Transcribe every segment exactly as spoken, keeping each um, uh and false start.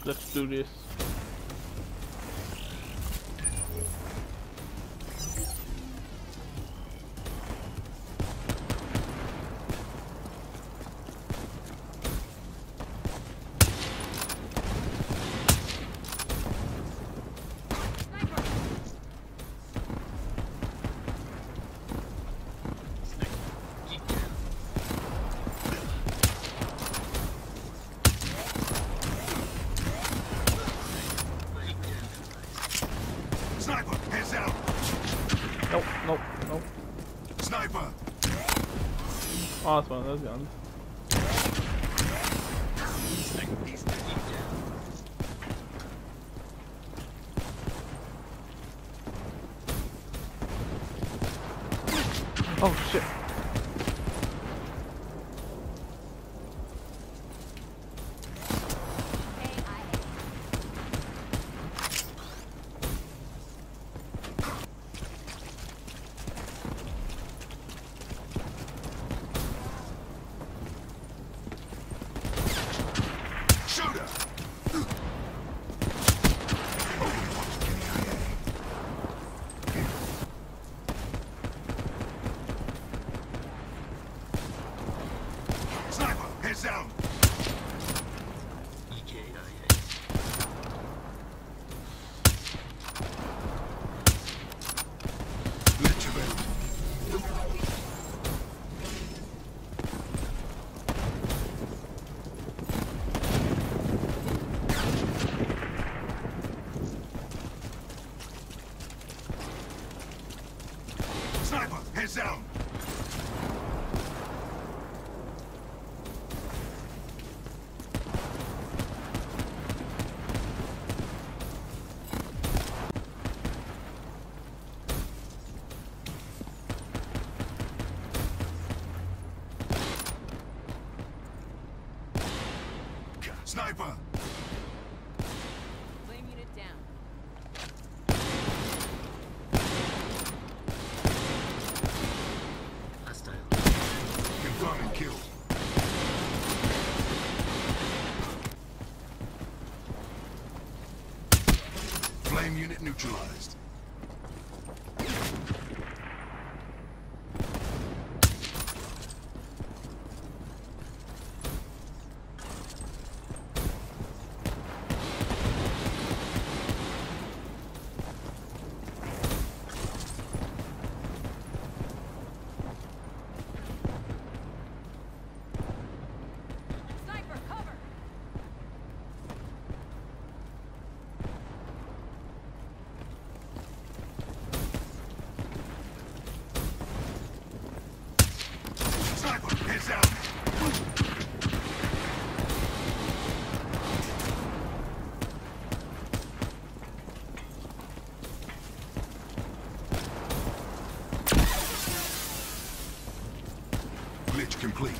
Let's do this. Sniper, hands down. Nope, nope, nope. Sniper. Oh, that's one of those guns. Oh shit. Shooter. Sniper, hands down. Let your belt. Sniper, hands down. Sniper. Flame unit down. Hostile. Confirming kill. Flame unit neutralized. Sniper, cover! Sniper, hands down. Glitch complete.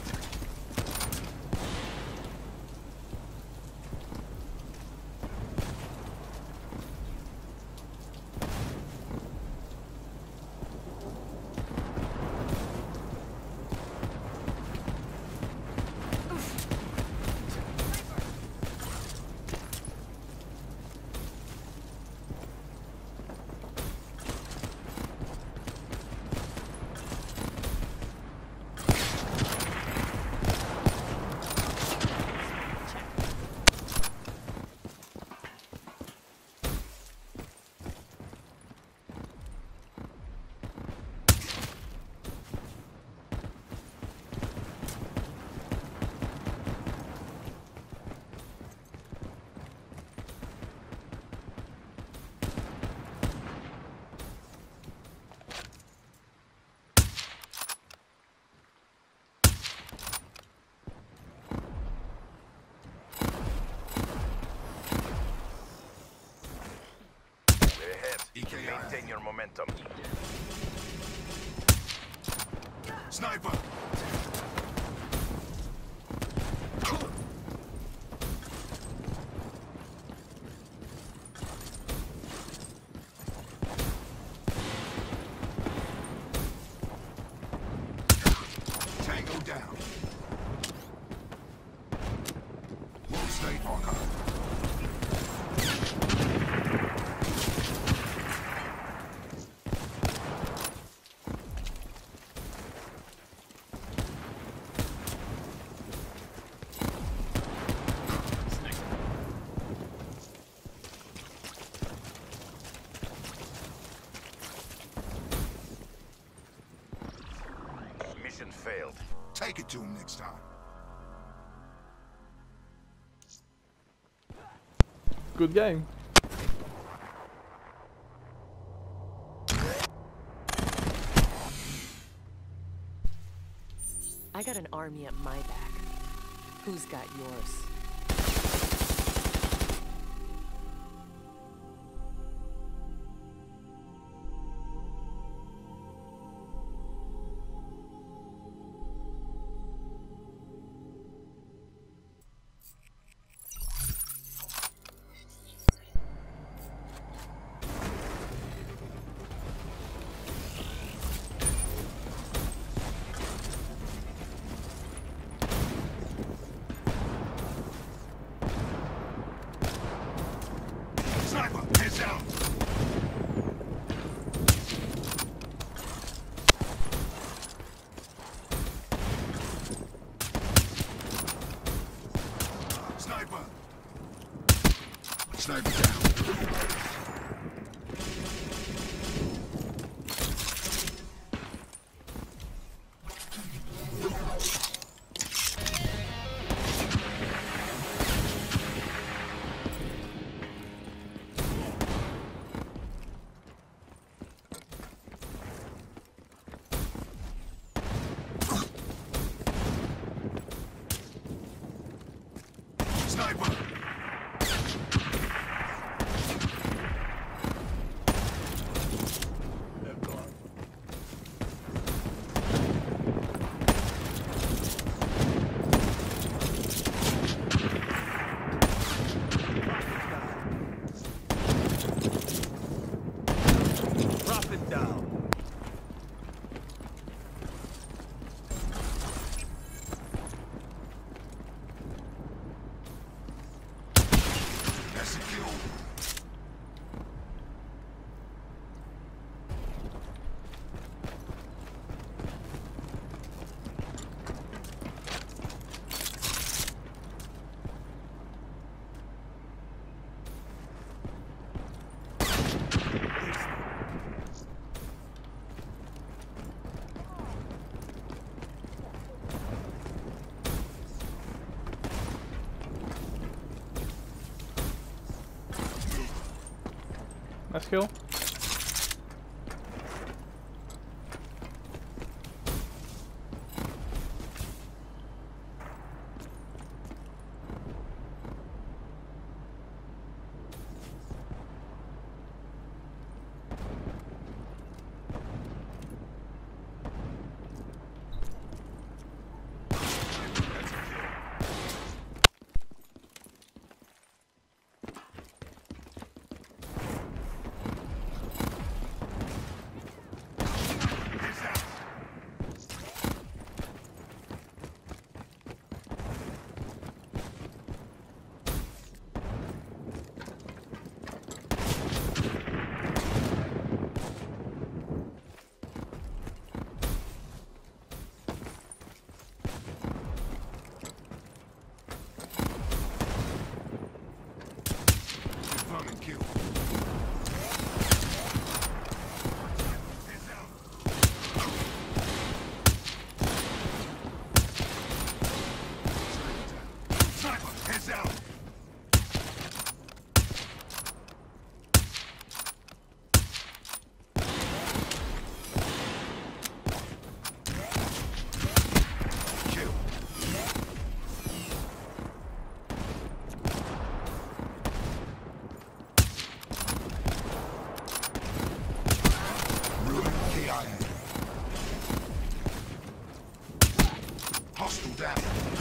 Maintain your momentum. Sniper. Tango down. Wall State Archive. Mission failed. Take it to him next time. Good game. I got an army at my back. Who's got yours? Sniper, heads out. Sniper. Sniper down. Sniper. Prophet down. That's a kill. Nice kill. Confirm and kill. Heads out. Sniper, heads out. Kill. Ruin K I A. Hostile down.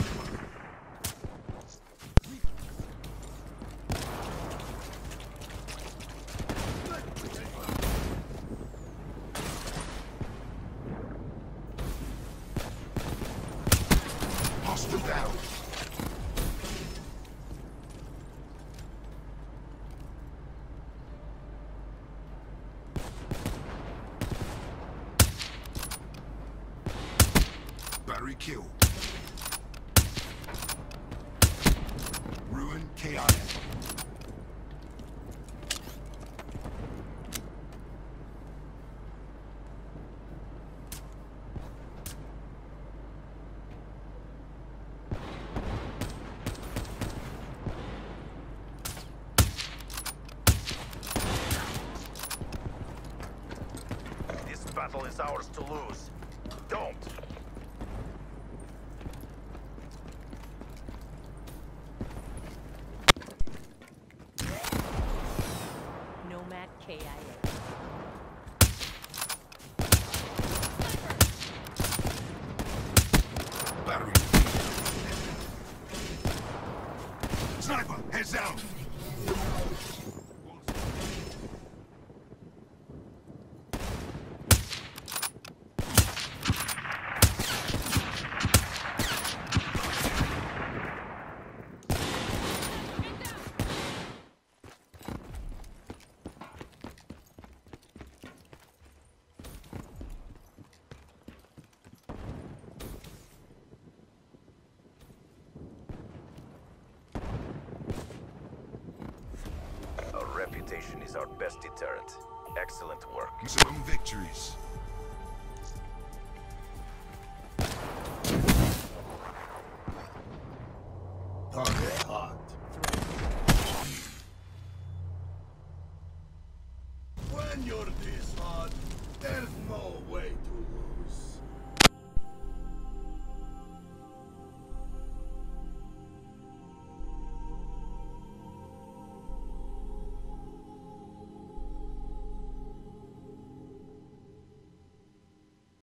Hostile down. Battery kill. Ruin K I A. is ours to lose. Don't. Nomad K I A. Battery. Sniper, heads out. Our reputation is our best deterrent. Excellent work. Some victories.